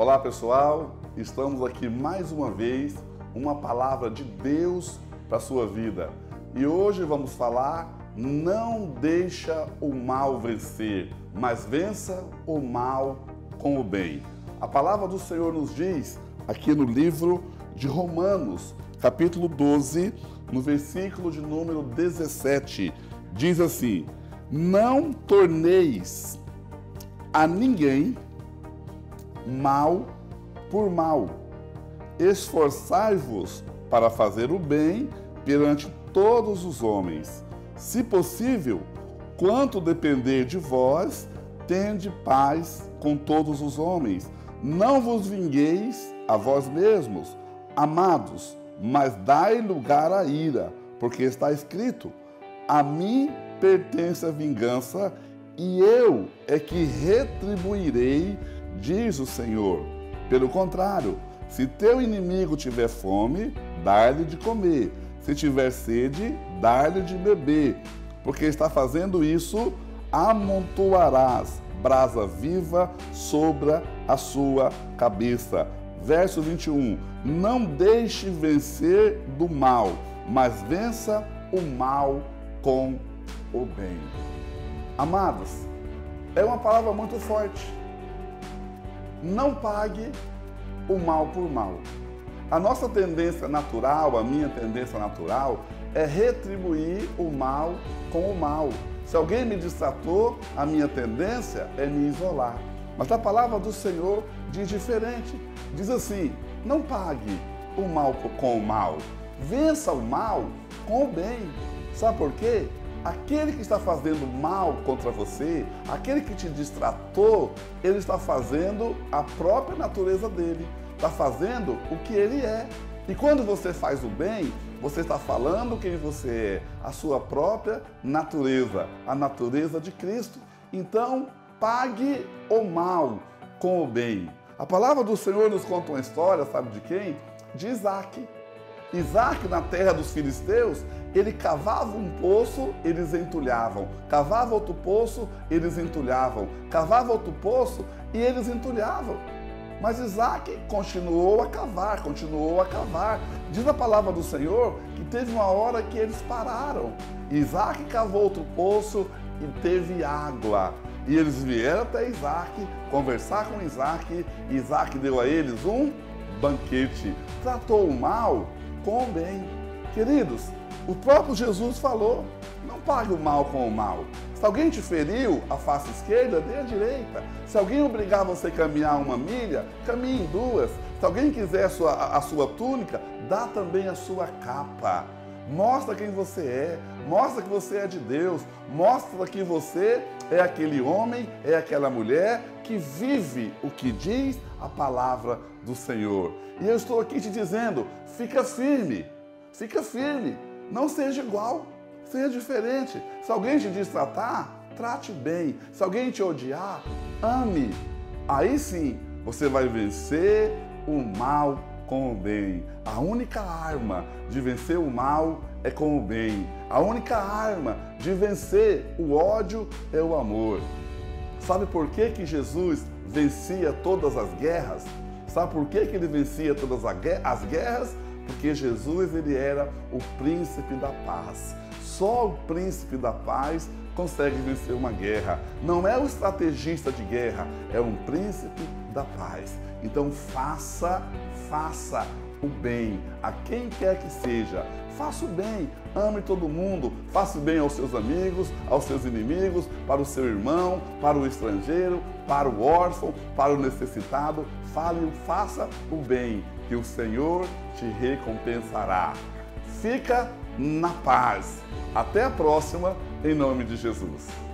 Olá pessoal, estamos aqui mais uma vez, uma palavra de Deus para a sua vida. E hoje vamos falar, não deixa o mal vencer, mas vença o mal com o bem. A palavra do Senhor nos diz, aqui no livro de Romanos, capítulo 12, no versículo de número 17, diz assim: não torneis a ninguém mal por mal. Esforçai-vos para fazer o bem perante todos os homens. Se possível, quanto depender de vós, tende paz com todos os homens. Não vos vingueis a vós mesmos, amados, mas dai lugar à ira, porque está escrito: a mim pertence a vingança, e eu é que retribuirei, diz o Senhor. Pelo contrário, se teu inimigo tiver fome, dá-lhe de comer. Se tiver sede, dá-lhe de beber. Porque está fazendo isso, amontoarás brasa viva sobre a sua cabeça. Verso 21. Não deixe vencer do mal, mas vença o mal com o bem. Amados, é uma palavra muito forte. Não pague o mal por mal. A nossa tendência natural, a minha tendência natural, é retribuir o mal com o mal. Se alguém me destratou, a minha tendência é me isolar. Mas a palavra do Senhor diz diferente. Diz assim: não pague o mal com o mal. Vença o mal com o bem. Sabe por quê? Aquele que está fazendo mal contra você, aquele que te distratou, ele está fazendo a própria natureza dele, está fazendo o que ele é. E quando você faz o bem, você está falando quem você é, a sua própria natureza, a natureza de Cristo. Então, pague o mal com o bem. A palavra do Senhor nos conta uma história, sabe de quem? De Isaac. Isaac, na terra dos filisteus, ele cavava um poço, eles entulhavam. Cavava outro poço, eles entulhavam. Cavava outro poço e eles entulhavam. Mas Isaac continuou a cavar, continuou a cavar. Diz a palavra do Senhor que teve uma hora que eles pararam. Isaac cavou outro poço e teve água. E eles vieram até Isaac, conversar com Isaac. E Isaac deu a eles um banquete. Tratou o mal com o bem. Queridos, o próprio Jesus falou: não pague o mal com o mal. Se alguém te feriu a face esquerda, dê a direita. Se alguém obrigar você a caminhar uma milha, caminhe em duas. Se alguém quiser a sua túnica, dá também a sua capa. Mostra quem você é, mostra que você é de Deus, mostra que você é aquele homem, é aquela mulher que vive o que diz a palavra do Senhor. E eu estou aqui te dizendo, fica firme, não seja igual, seja diferente. Se alguém te destratar, trate bem. Se alguém te odiar, ame. Aí sim, você vai vencer o mal com o bem. A única arma de vencer o mal é com o bem. A única arma de vencer o ódio é o amor. Sabe por que que Jesus vencia todas as guerras? Sabe por que que ele vencia todas as guerras? Porque Jesus, ele era o príncipe da paz. Só o príncipe da paz consegue vencer uma guerra. Não é o estrategista de guerra, é um príncipe da paz. Então faça o bem a quem quer que seja. Faça o bem, ame todo mundo, faça o bem aos seus amigos, aos seus inimigos, para o seu irmão, para o estrangeiro, para o órfão, para o necessitado. Faça o bem, que o Senhor te recompensará. Fica na paz. Até a próxima, em nome de Jesus.